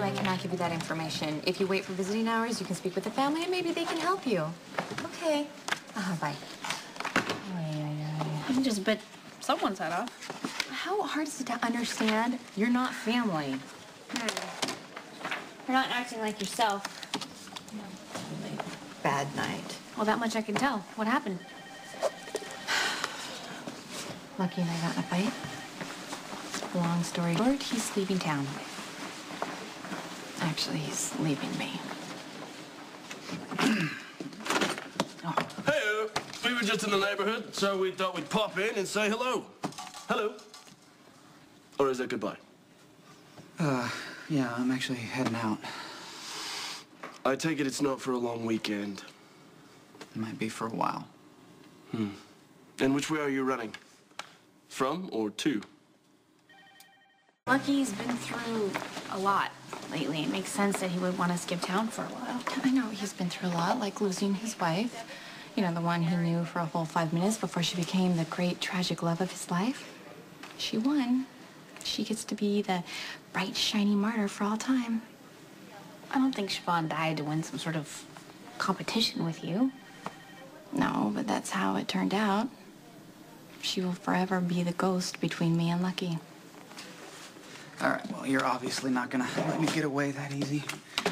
you, I cannot give you that information. If you wait for visiting hours, you can speak with the family and maybe they can help you. Okay. Bye. You just bit someone's head off. How hard is it to understand? You're not family. You're not acting like yourself. Bad night. Well, that much I can tell. What happened? Lucky and I got in a fight. Long story short, he's leaving town. Actually, he's leaving me. Hey, we were just in the neighborhood, so we thought we'd pop in and say hello. Hello. Or is that goodbye? Yeah, I'm actually heading out. I take it it's not for a long weekend. It might be for a while. And which way are you running? From or to? Lucky's been through a lot lately. It makes sense that he would want to skip town for a while. I know he's been through a lot, like losing his wife. You know, the one he knew for a whole 5 minutes before she became the great tragic love of his life. She won. She gets to be the bright, shiny martyr for all time. I don't think Siobhan died to win some sort of competition with you. No, but that's how it turned out. She will forever be the ghost between me and Lucky. All right, well, you're obviously not gonna let me get away that easy.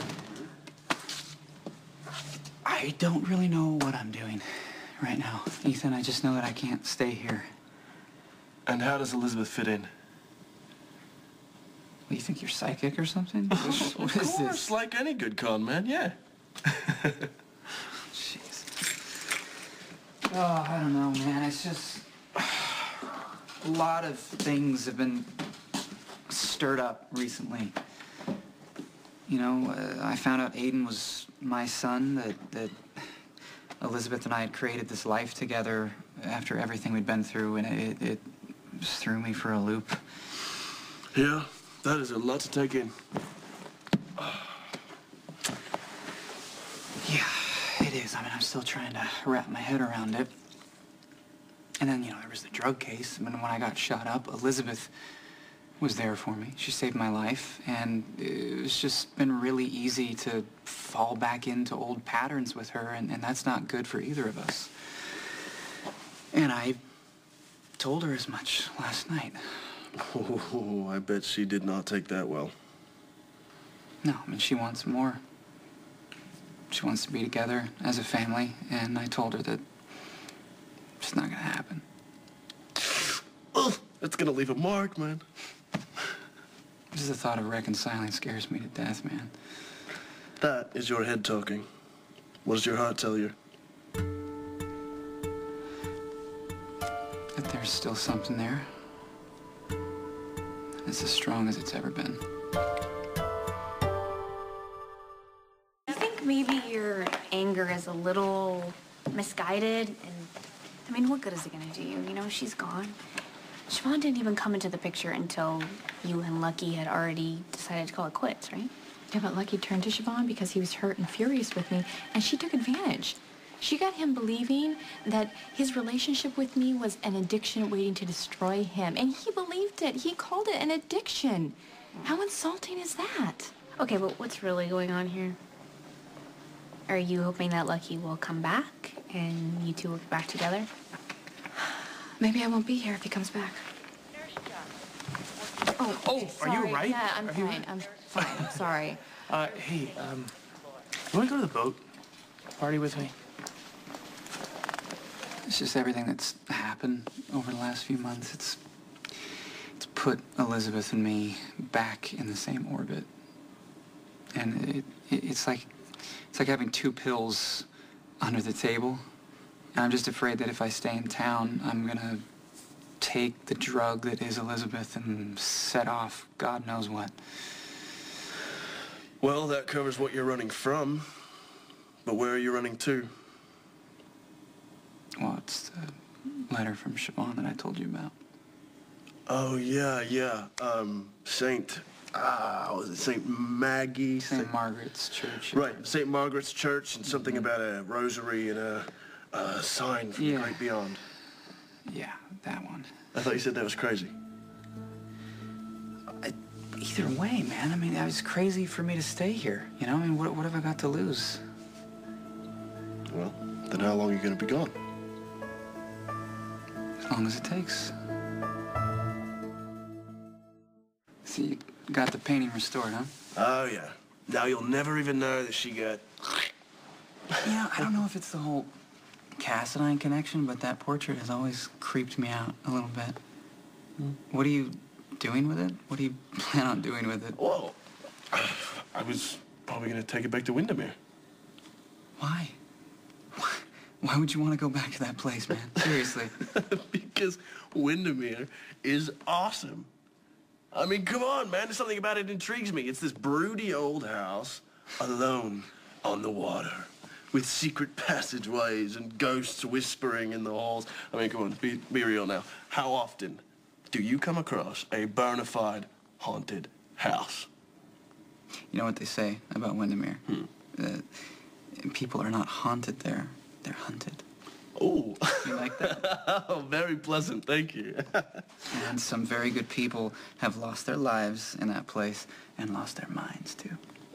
I don't really know what I'm doing right now, Ethan. I just know that I can't stay here. And how does Elizabeth fit in? What, you think you're psychic or something? What is Of course, this? like any good con man, yeah. Jeez. Oh, I don't know, man. It's just a lot of things have been stirred up recently. You know, I found out Aiden was my son, that Elizabeth and I had created this life together after everything we'd been through, and it just threw me for a loop. Yeah, that is a lot to take in. Yeah, it is. I mean, I'm still trying to wrap my head around it. And then, you know, there was the drug case. I mean, when I got shot up, Elizabeth was there for me. She saved my life, and it's just been really easy to fall back into old patterns with her, and that's not good for either of us. And I told her as much last night. Oh, I bet she did not take that well. No, I mean, she wants more. She wants to be together as a family, and I told her that it's not gonna happen. Oh, that's gonna leave a mark, man. Just the thought of reconciling scares me to death, man. That is your head talking. What does your heart tell you? That there's still something there. It's as strong as it's ever been. I think maybe your anger is a little misguided, and I mean, what good is it gonna do you? You know, she's gone. Siobhan didn't even come into the picture until you and Lucky had already decided to call it quits, right? Yeah, but Lucky turned to Siobhan because he was hurt and furious with me, and she took advantage. She got him believing that his relationship with me was an addiction waiting to destroy him, and he believed it. He called it an addiction. How insulting is that? Okay, but what's really going on here? Are you hoping that Lucky will come back and you two will get back together? Maybe I won't be here if he comes back. Oh, Sorry. are you all right? Yeah, I'm fine. I'm fine. I'm sorry. Hey, you want to go to the boat party with me? It's just everything that's happened over the last few months. It's put Elizabeth and me back in the same orbit. And it's like having two pills under the table. And I'm just afraid that if I stay in town, I'm gonna take the drug that is Elizabeth and set off God knows what. Well, that covers what you're running from. But where are you running to? Well, it's the letter from Siobhan that I told you about. Oh, yeah. Was it St. Maggie? St. Margaret's Church. Right, St. Margaret's Church, and something about a rosary and a sign from the great beyond. Yeah, that one. I thought you said that was crazy. either way, man, I mean, it was crazy for me to stay here. You know, I mean, what have I got to lose? Well, then how long are you going to be gone? As long as it takes. See, you got the painting restored, huh? Oh, yeah. Now you'll never even know that she got... Yeah, I don't know if it's the whole Cassadine connection, but that portrait has always creeped me out a little bit. What are you doing with it? What do you plan on doing with it? Well, I was probably going to take it back to Windermere. Why? Why would you want to go back to that place, man? Seriously. Because Windermere is awesome. I mean, come on, man. There's something about it intrigues me. It's this broody old house, alone on the water, with secret passageways and ghosts whispering in the halls. I mean, come on, be real now. How often do you come across a bona fide haunted house? You know what they say about Windermere? People are not haunted there. They're hunted. Oh. You like that? Oh, very pleasant. Thank you. And some very good people have lost their lives in that place and lost their minds, too.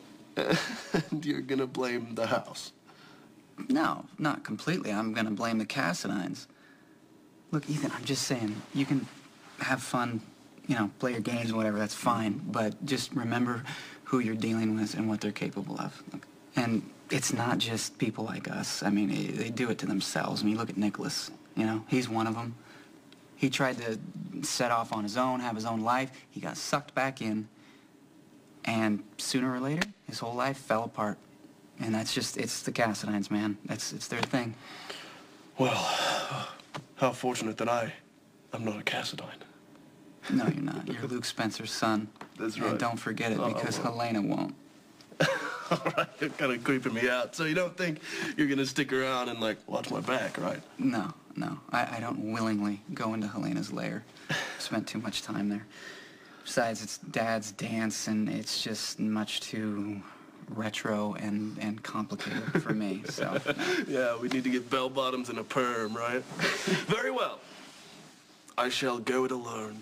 And you're going to blame the house? No, not completely. I'm going to blame the Cassadines. Look, Ethan, I'm just saying, you can have fun, you know, play your games or whatever, that's fine. But just remember who you're dealing with and what they're capable of. And it's not just people like us. I mean, they do it to themselves. I mean, look at Nicholas. You know, he's one of them. He tried to set off on his own, have his own life. He got sucked back in. And sooner or later, his whole life fell apart. And that's just, it's the Cassadines, man. It's their thing. Well, how fortunate that I'm not a Cassadine. No, you're not. You're Luke Spencer's son. That's right. And don't forget it, because Helena won't. All right, you're kind of creeping me out. So you don't think you're going to stick around and, like, watch my back, right? No. I don't willingly go into Helena's lair. Spent too much time there. Besides, it's Dad's dance, and it's just much too retro and complicated for me, so... Yeah, we need to get bell-bottoms and a perm, right? Very well. I shall go it alone.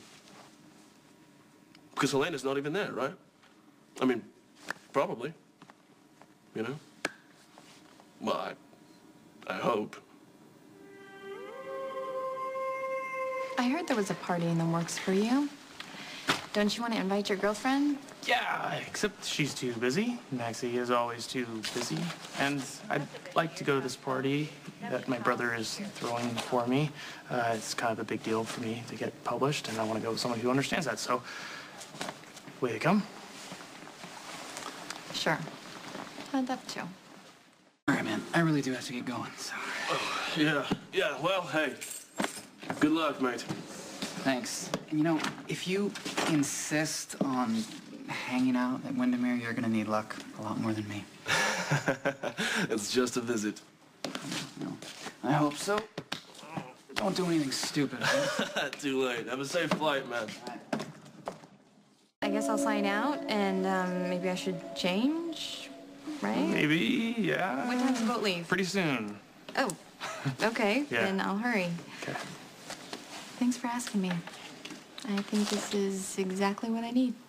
Because Helena's not even there, right? I mean, probably. You know? Well, I hope. I heard there was a party in the works for you. Don't you want to invite your girlfriend? Yeah, except she's too busy. Maxie is always too busy. And I'd like to go to this party that my brother is throwing for me. It's kind of a big deal for me to get published, and I want to go with someone who understands that. So, way to come. Sure. I'd love to. All right, man. I really do have to get going, so... Yeah, well, hey. Good luck, mate. Thanks. And you know, if you insist on hanging out at Windermere, you're gonna need luck a lot more than me. It's just a visit. No. I hope so. Don't do anything stupid, huh? Too late. Have a safe flight, man. I guess I'll sign out, and maybe I should change, right? Maybe, yeah. When time's the boat leave? Pretty soon. Oh, okay. Yeah. Then I'll hurry. Okay. Thanks for asking me. I think this is exactly what I need.